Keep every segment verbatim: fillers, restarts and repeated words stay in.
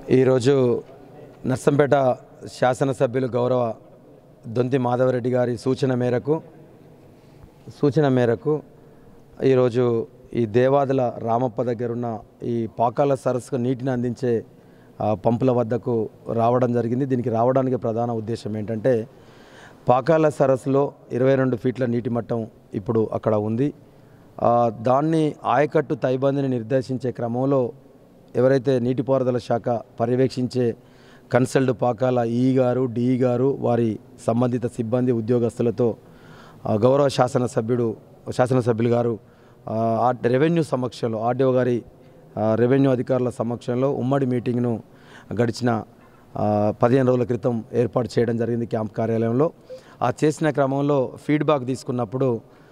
ఈరోజు నర్సంపేట శాసనసభ్యులు గౌరవ దొంతి మాధవరెడ్డి గారి సూచన మేరకు సూచన మేరకు ఈరోజు ఈ దేవాదుల రామప్ప దగ్గరున్న ఈ పాకాల సరస్సుకు నీటిని అందించే పంపుల వద్దకు రావడం జరిగింది. దీనికి రావడానికి ప్రధాన ఉద్దేశం ఏంటంటే, పాకాల సరస్సులో ఇరవై రెండు ఫీట్ల నీటి మట్టం ఇప్పుడు అక్కడ ఉంది. దాన్ని ఆయకట్టు తైబందిని నిర్దేశించే క్రమంలో ఎవరైతే నీటిపారుదల శాఖ పర్యవేక్షించే కన్సల్డ్ పాకాల ఈ గారు డి గారు వారి సంబంధిత సిబ్బంది ఉద్యోగస్తులతో గౌరవ శాసనసభ్యుడు శాసనసభ్యులు గారు రెవెన్యూ సమక్షంలో ఆర్డీఓ గారి రెవెన్యూ అధికారుల సమక్షంలో ఉమ్మడి మీటింగ్ను గడిచిన పదిహేను రోజుల క్రితం ఏర్పాటు చేయడం జరిగింది క్యాంప్ కార్యాలయంలో. ఆ చేసిన క్రమంలో ఫీడ్బ్యాక్ తీసుకున్నప్పుడు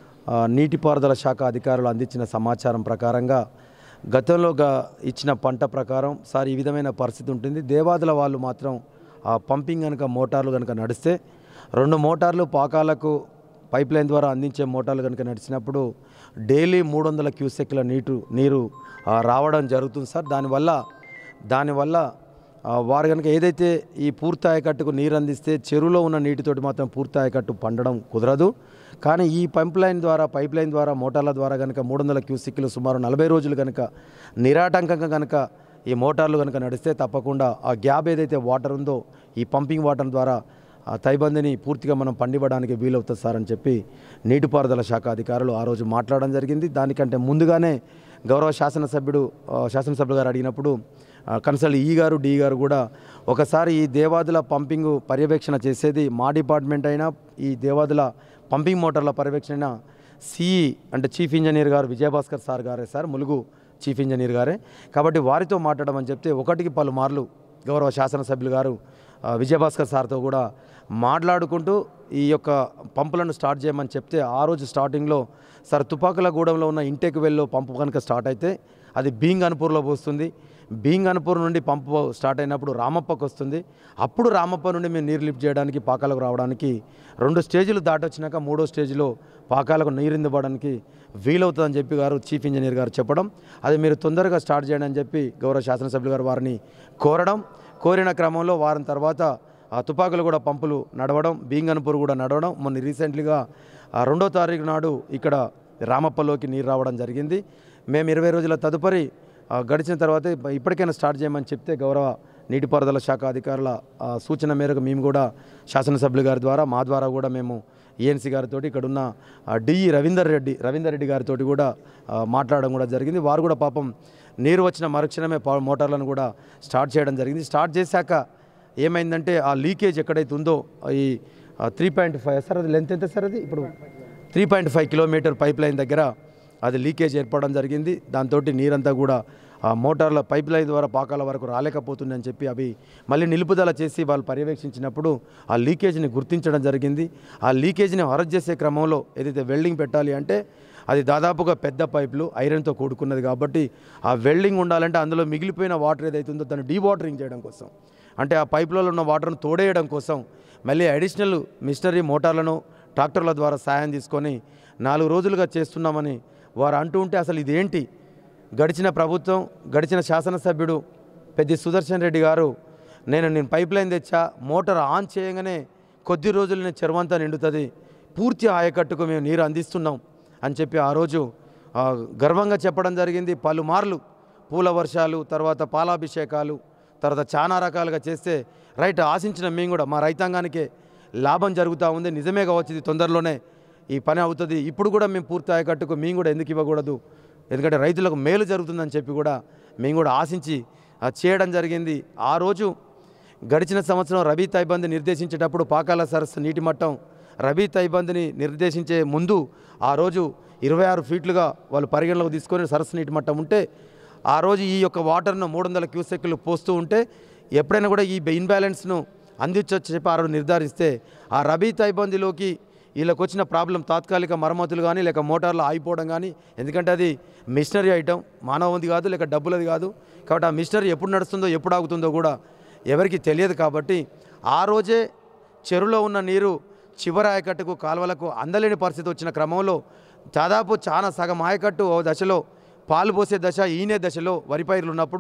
నీటిపారుదల శాఖ అధికారులు అందించిన సమాచారం ప్రకారంగా గతంలో ఇచ్చిన పంట ప్రకారం సార్ ఈ విధమైన పరిస్థితి ఉంటుంది. దేవాదుల వాళ్ళు మాత్రం ఆ పంపింగ్ కనుక మోటార్లు కనుక నడిస్తే రెండు మోటార్లు పాకాలకు పైప్ లైన్ ద్వారా అందించే మోటార్లు కనుక నడిచినప్పుడు డైలీ మూడు వందల క్యూసెక్ల నీటు నీరు రావడం జరుగుతుంది సార్. దానివల్ల దానివల్ల వారు కనుక ఏదైతే ఈ పూర్తి ఆయకట్టుకు నీరు అందిస్తే చెరువులో ఉన్న నీటితోటి మాత్రం పూర్తి ఆయకట్టు పండడం కుదరదు. కానీ ఈ పైప్ లైన్ ద్వారా పైప్ లైన్ ద్వారా మోటార్ల ద్వారా కనుక మూడు వందల క్యూసెక్లు సుమారు నలభై రోజులు కనుక నిరాటంకంగా కనుక ఈ మోటార్లు కనుక నడిస్తే తప్పకుండా ఆ గ్యాప్ ఏదైతే వాటర్ ఉందో ఈ పంపింగ్ వాటర్ ద్వారా ఆ తైబందిని పూర్తిగా మనం పండివ్వడానికి వీలవుతుంది సార్ అని చెప్పి నీటిపారుదల శాఖ అధికారులు ఆ రోజు మాట్లాడడం జరిగింది. దానికంటే ముందుగానే గౌరవ శాసనసభ్యుడు శాసనసభ్యులు గారు అడిగినప్పుడు కన్సల్ట్ ఈ గారు డి గారు కూడా ఒకసారి ఈ దేవాదుల పంపింగ్ పర్యవేక్షణ చేసేది మా డిపార్ట్మెంట్ అయినా ఈ దేవాదుల పంపింగ్ మోటార్ల పర్యవేక్షణ సిఈ అంటే చీఫ్ ఇంజనీర్ గారు విజయభాస్కర్ సార్ గారే సార్, ములుగు చీఫ్ ఇంజనీర్ గారే. కాబట్టి వారితో మాట్లాడమని చెప్తే ఒకటికి పలుమార్లు గౌరవ శాసనసభ్యులు గారు విజయభాస్కర్ సార్తో కూడా మాట్లాడుకుంటూ ఈ యొక్క పంపులను స్టార్ట్ చేయమని చెప్తే ఆ రోజు స్టార్టింగ్లో సార్ తుపాకులగూడెంలో ఉన్న ఇంటెక్ వెల్లో పంపు కనుక స్టార్ట్ అయితే అది బీంగ్ అనుపూర్లో పోస్తుంది. బీంగ్ అనుపూర్ నుండి పంపు స్టార్ట్ అయినప్పుడు రామప్పకు వస్తుంది. అప్పుడు రామప్ప నుండి మేము నీరు లిఫ్ట్ చేయడానికి పాకాలకు రావడానికి రెండు స్టేజీలు దాటొచ్చినాక మూడో స్టేజ్లో పాకాలకు నీరు ఇందివ్వడానికి వీలవుతుందని చెప్పి గారు చీఫ్ ఇంజనీర్ గారు చెప్పడం, అది మీరు తొందరగా స్టార్ట్ చేయండి అని చెప్పి గౌరవ శాసనసభ్యులు గారు వారిని కోరడం, కోరిన క్రమంలో వారం తర్వాత ఆ తుపాకులు కూడా పంపులు నడవడం, బీంగ్ అనుపూర్ కూడా నడవడం, మొన్న రీసెంట్లీగా రెండో తారీఖు నాడు ఇక్కడ రామప్పలోకి నీరు రావడం జరిగింది. మేము ఇరవై రోజుల తదుపరి గడిచిన తర్వాత ఇప్పటికైనా స్టార్ట్ చేయమని చెప్తే గౌరవ నీటిపారుదల శాఖ అధికారుల సూచన మేరకు మేము కూడా శాసనసభ్యులు గారి ద్వారా మా ద్వారా కూడా మేము ఈఎన్సీ గారితో ఇక్కడున్న డిఈ రవీందర్ రెడ్డి రవీందర్ రెడ్డి గారితో కూడా మాట్లాడడం కూడా జరిగింది. వారు కూడా పాపం నీరు వచ్చిన మరుక్షణమే మోటార్లను కూడా స్టార్ట్ చేయడం జరిగింది. స్టార్ట్ చేశాక ఏమైందంటే ఆ లీకేజ్ ఎక్కడైతే ఉందో ఈ త్రీ పాయింట్ ఫైవ్ సార్ అది లెంత్ ఎంత సార్ అది ఇప్పుడు three point five kilometre pipeline దగ్గర అది లీకేజ్ ఏర్పడడం జరిగింది. దాంతో నీరంతా కూడా ఆ మోటార్ల పైప్ లైన్ ద్వారా పాకాల వరకు రాలేకపోతుందని చెప్పి అవి మళ్ళీ నిలుపుదల చేసి వాళ్ళు పర్యవేక్షించినప్పుడు ఆ లీకేజ్ని గుర్తించడం జరిగింది. ఆ లీకేజ్ని అరెస్ట్ చేసే క్రమంలో ఏదైతే వెల్డింగ్ పెట్టాలి అంటే అది దాదాపుగా పెద్ద పైపులు ఐరన్తో కూడుకున్నది కాబట్టి ఆ వెల్డింగ్ ఉండాలంటే అందులో మిగిలిపోయిన వాటర్ ఏదైతే ఉందో దాన్ని డీవాటరింగ్ చేయడం కోసం, అంటే ఆ పైపులలో ఉన్న వాటర్ను తోడేయడం కోసం మళ్ళీ అడిషనల్ మిషనరీ మోటార్లను ట్రాక్టర్ల ద్వారా సాయం తీసుకొని నాలుగు రోజులుగా చేస్తున్నామని వారు అంటూ ఉంటే అసలు ఇదేంటి, గడిచిన ప్రభుత్వం గడిచిన శాసనసభ్యుడు పెద్ది సుదర్శన్ రెడ్డి గారు నేను నేను పైప్ లైన్ తెచ్చా, మోటార్ ఆన్ చేయగానే కొద్ది రోజులనే చెరువంతా నిండుతుంది, పూర్తి ఆయకట్టుకు మేము నీరు అందిస్తున్నాం అని చెప్పి ఆ రోజు గర్వంగా చెప్పడం జరిగింది. పలుమార్లు పూల వర్షాలు తర్వాత పాలాభిషేకాలు తర్వాత చాలా రకాలుగా చేస్తే రైట్ ఆశించిన మేము కూడా మా రైతాంగానికే లాభం జరుగుతూ ఉంది, నిజమే కావచ్చు ఇది తొందరలోనే ఈ పని అవుతుంది, ఇప్పుడు కూడా మేము పూర్తి ఆయకట్టుకు మేము కూడా ఎందుకు ఇవ్వకూడదు, ఎందుకంటే రైతులకు మేలు జరుగుతుందని చెప్పి కూడా మేము కూడా ఆశించి చేయడం జరిగింది. ఆ రోజు గడిచిన సంవత్సరం రబీ తైబంది నిర్దేశించేటప్పుడు పాకాల సరస్సు నీటి మట్టం రబీ తైబందిని నిర్దేశించే ముందు ఆ రోజు ఇరవై ఆరు ఫీట్లుగా వాళ్ళు పరిగణలోకి తీసుకొని సరస్సు నీటి మట్టం ఉంటే ఆ రోజు ఈ యొక్క వాటర్ను మూడు వందల క్యూసెక్లు పోస్తూ ఉంటే ఎప్పుడైనా కూడా ఈ ఇన్బ్యాలెన్స్ను అందించవచ్చు చెప్పి ఆ రోజు నిర్ధారిస్తే ఆ రబీ తైబందిలోకి వీళ్ళకి వచ్చిన ప్రాబ్లం తాత్కాలిక మరమ్మతులు కానీ లేక మోటార్లు ఆగిపోవడం కానీ, ఎందుకంటే అది మిషనరీ ఐటమ్ మానవుది కాదు లేక డబ్బులది కాదు కాబట్టి ఆ మిషనరీ ఎప్పుడు నడుస్తుందో ఎప్పుడు ఆగుతుందో కూడా ఎవరికి తెలియదు. కాబట్టి ఆ రోజే చెరువులో ఉన్న నీరు చివరి ఆయకట్టుకు కాలువలకు అందలేని పరిస్థితి వచ్చిన క్రమంలో దాదాపు చాలా సగం ఆయకట్టు ఓ దశలో పాలు పోసే దశ ఈనే దశలో వరి పైర్లు ఉన్నప్పుడు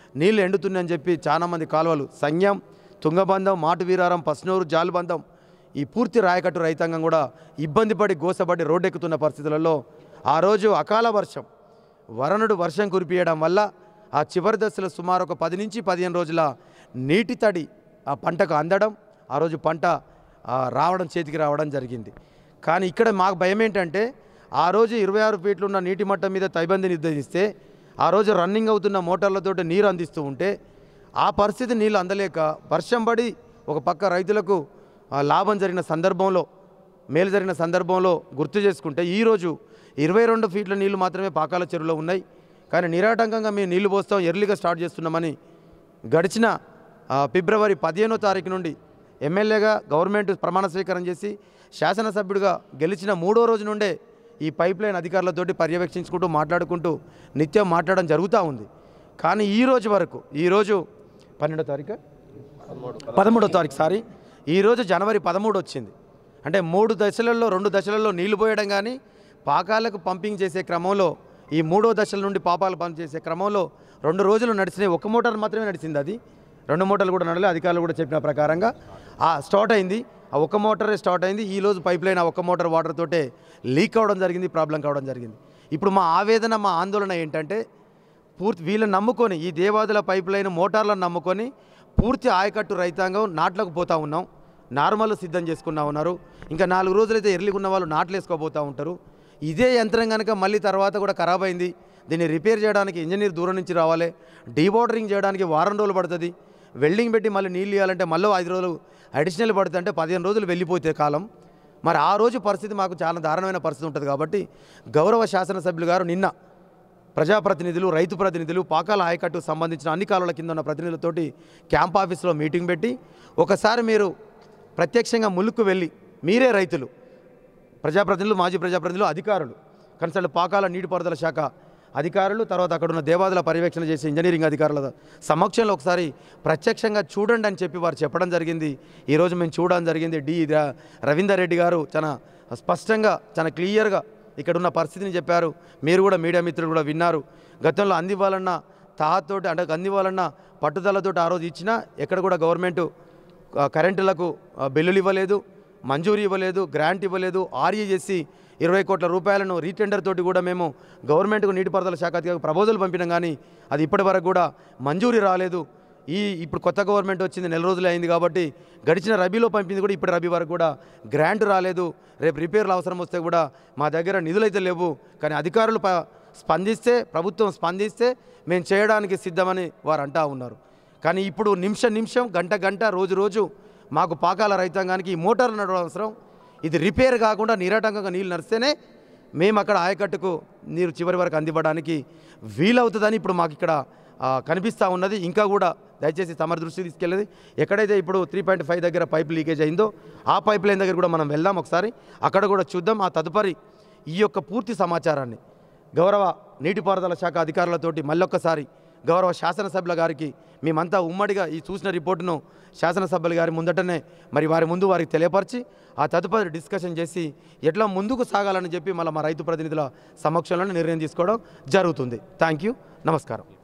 నీళ్లు ఎండుతున్నాయని చెప్పి చాలామంది కాలువలు సంఘం, తుంగబంధం, మాటువీరారం, పస్నూరు, జాలుబంధం ఈ పూర్తి రాయకట్టు రైతాంగం కూడా ఇబ్బంది పడి గోసపడి రోడ్డెక్కుతున్న పరిస్థితులలో ఆ రోజు అకాల వర్షం వరుణుడు వర్షం కురిపియడం వల్ల ఆ చివరి దశలో సుమారు ఒక పది నుంచి పదిహేను రోజుల నీటి తడి ఆ పంటకు అందడం, ఆ రోజు పంట రావడం చేతికి రావడం జరిగింది. కానీ ఇక్కడ మాకు భయం ఏంటంటే ఆ రోజు ఇరవై ఆరు ఫీట్లు ఉన్న నీటి మట్టం మీద తైబంది నిర్దేశిస్తే ఆ రోజు రన్నింగ్ అవుతున్న మోటార్లతో నీరు అందిస్తూ ఉంటే ఆ పరిస్థితి నీళ్ళు అందలేక వర్షం పడి ఒక పక్క రైతులకు లాభం జరిగిన సందర్భంలో మేలు జరిగిన సందర్భంలో గుర్తు చేసుకుంటే ఈరోజు ఇరవై రెండు ఫీట్ల నీళ్లు మాత్రమే పాకాల చెరువులో ఉన్నాయి. కానీ నిరాటంకంగా మేము నీళ్లు పోస్తాం ఎర్లీగా స్టార్ట్ చేస్తున్నామని గడిచిన ఫిబ్రవరి పదిహేనో తారీఖు నుండి ఎమ్మెల్యేగా గవర్నమెంట్ ప్రమాణ స్వీకారం చేసి శాసనసభ్యుడిగా గెలిచిన మూడో రోజు నుండే ఈ పైప్ లైన్ అధికారులతోటి పర్యవేక్షించుకుంటూ మాట్లాడుకుంటూ నిత్యం మాట్లాడడం జరుగుతూ ఉంది. కానీ ఈ రోజు వరకు ఈరోజు పన్నెండో తారీఖు పదమూడో తారీఖు సారీ ఈరోజు జనవరి పదమూడు వచ్చింది. అంటే మూడు దశలలో రెండు దశలలో నీళ్లు పోయడం కానీ పాకాలకు పంపింగ్ చేసే క్రమంలో ఈ మూడో దశల నుండి పాపాలు పంప్ చేసే క్రమంలో రెండు రోజులు నడిచినాయి. ఒక మోటార్ మాత్రమే నడిచింది, అది రెండు మోటార్లు కూడా నడలే. అధికారులు కూడా చెప్పిన ప్రకారంగా ఆ స్టార్ట్ అయింది, ఆ ఒక్క మోటారే స్టార్ట్ అయింది. ఈరోజు పైప్ లైన్ ఆ ఒక్క మోటార్ వాటర్ తోటే లీక్ అవ్వడం జరిగింది, ప్రాబ్లం కావడం జరిగింది. ఇప్పుడు మా ఆవేదన మా ఆందోళన ఏంటంటే పూర్తి వీళ్ళని నమ్ముకొని ఈ దేవాదుల పైప్ లైన్ మోటార్లను నమ్ముకొని పూర్తి ఆయకట్టు రైతాంగం నాట్లకు పోతూ ఉన్నాం. నార్మల్ సిద్ధం చేసుకున్నా ఉన్నారు. ఇంకా నాలుగు రోజులైతే ఎర్లీగా ఉన్న వాళ్ళు నాట్లు వేసుకోబోతూ ఉంటారు. ఇదే యంత్రం కనుక మళ్ళీ తర్వాత కూడా ఖరాబ్ అయింది, దీన్ని రిపేర్ చేయడానికి ఇంజనీర్ దూరం నుంచి రావాలి, డీవాటరింగ్ చేయడానికి వారం రోజులు పడుతుంది, వెల్డింగ్ పెట్టి మళ్ళీ నీళ్ళు ఇవ్వాలంటే మళ్ళీ ఐదు రోజులు అడిషనల్ పడుతుంది, అంటే పదిహేను రోజులు వెళ్ళిపోతే కాలం. మరి ఆ రోజు పరిస్థితి మాకు చాలా దారుణమైన పరిస్థితి ఉంటుంది. కాబట్టి గౌరవ శాసనసభ్యులు గారు నిన్న ప్రజాప్రతినిధులు, రైతు ప్రతినిధులు, పాకాల ఆయకట్టుకు సంబంధించిన అన్ని కాలువల కింద ఉన్న ప్రతినిధులతోటి క్యాంప్ ఆఫీస్లో మీటింగ్ పెట్టి ఒకసారి మీరు ప్రత్యక్షంగా ములుక్కు వెళ్ళి మీరే రైతులు, ప్రజాప్రతినిధులు, మాజీ ప్రజాప్రతినిధులు, అధికారులు, కన్సల్ట్ పాకాల నీటిపారుదల శాఖ అధికారులు, తర్వాత అక్కడ ఉన్న దేవాదుల పర్యవేక్షణ చేసే ఇంజనీరింగ్ అధికారుల సమక్షంలో ఒకసారి ప్రత్యక్షంగా చూడండి అని చెప్పి వారు చెప్పడం జరిగింది. ఈరోజు మేము చూడడం జరిగింది. డి రవీందర్ రెడ్డి గారు చాలా స్పష్టంగా చాలా క్లియర్గా ఇక్కడున్న పరిస్థితిని చెప్పారు. మీరు కూడా మీడియా మిత్రులు కూడా విన్నారు. గతంలో అందివ్వాలన్న తాహతోటి అంటే అందివ్వాలన్న పట్టుదలతోటి ఆ రోజు ఇచ్చినా ఎక్కడ కూడా గవర్నమెంట్ కరెంటులకు బిల్లులు ఇవ్వలేదు, మంజూరు ఇవ్వలేదు, గ్రాంట్ ఇవ్వలేదు. ఆర్ఈ చేసి ఇరవై కోట్ల రూపాయలను రీటెండర్ తోటి కూడా మేము గవర్నమెంట్కు నీటిపారుదల శాఖ అధికారికి ప్రపోజల్ పంపినాం, కానీ అది ఇప్పటి వరకు కూడా మంజూరీ రాలేదు. ఈ ఇప్పుడు కొత్త గవర్నమెంట్ వచ్చింది, నెల రోజులే అయింది కాబట్టి గడిచిన రబీలో పంపింది కూడా ఇప్పుడు రబీ వరకు కూడా గ్రాంట్ రాలేదు. రేపు రిపేర్లు అవసరం వస్తే కూడా మా దగ్గర నిధులైతే లేవు. కానీ అధికారులు స్పందిస్తే, ప్రభుత్వం స్పందిస్తే మేము చేయడానికి సిద్ధమని వారు అంటూ ఉన్నారు. కానీ ఇప్పుడు నిమిష నిమిషం గంట గంట రోజు రోజు మాకు పాకాల రైతాంగానికి ఈ మోటార్లు నడవడం అవసరం. ఇది రిపేర్ కాకుండా నిరాటంకంగా నీళ్ళు నడిస్తేనే మేము అక్కడ ఆయకట్టుకు నీరు చివరి వరకు అందివ్వడానికి వీలవుతుందని ఇప్పుడు మాకు ఇక్కడ కనిపిస్తూ ఉన్నది. ఇంకా కూడా దయచేసి తమ దృష్టి తీసుకెళ్ళేది ఎక్కడైతే ఇప్పుడు త్రీ పాయింట్ ఫైవ్ దగ్గర పైప్ లీకేజ్ అయిందో ఆ పైప్ లైన్ దగ్గర కూడా మనం వెళ్దాం, ఒకసారి అక్కడ కూడా చూద్దాం. ఆ తదుపరి ఈ యొక్క పూర్తి సమాచారాన్ని గౌరవ నీటిపారుదల శాఖ అధికారులతోటి మళ్ళొక్కసారి గౌరవ శాసనసభ్యుల గారికి మేమంతా ఉమ్మడిగా ఈ చూసిన రిపోర్టును శాసనసభ్యుల గారి ముందటనే మరి వారి ముందు వారికి తెలియపరిచి ఆ తదుపరి డిస్కషన్ చేసి ఎట్లా ముందుకు సాగాలని చెప్పి మళ్ళీ మా రైతు ప్రతినిధుల సమక్షంలో నిర్ణయం తీసుకోవడం జరుగుతుంది. థ్యాంక్ యూ, నమస్కారం.